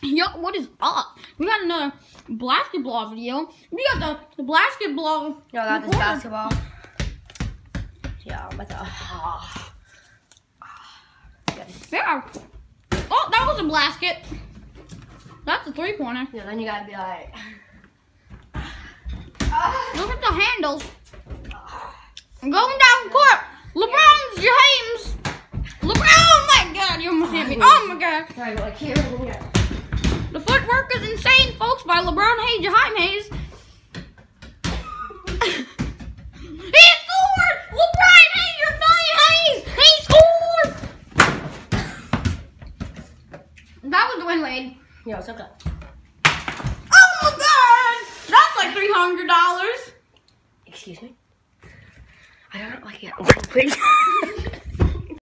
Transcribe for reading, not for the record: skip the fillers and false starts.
Yo, what is up? We got another basketball video. We got the basketball. Yo, I got this basketball. Yeah, I'm about to. Yeah. Oh, that was a blasket. That's a 3-pointer. Yeah, then you gotta be like. Look at the handles. Going down court. LeBron James. LeBron. Oh my God, you almost hit me. Oh my God. Sorry, like here and here. The footwork is insane, folks, by LeBron James. He scored! LeBron Hayes! He scored! That was Dwayne Wade. Yeah, it's okay. Oh my God! That's like $300. Excuse me? I don't like it. Please.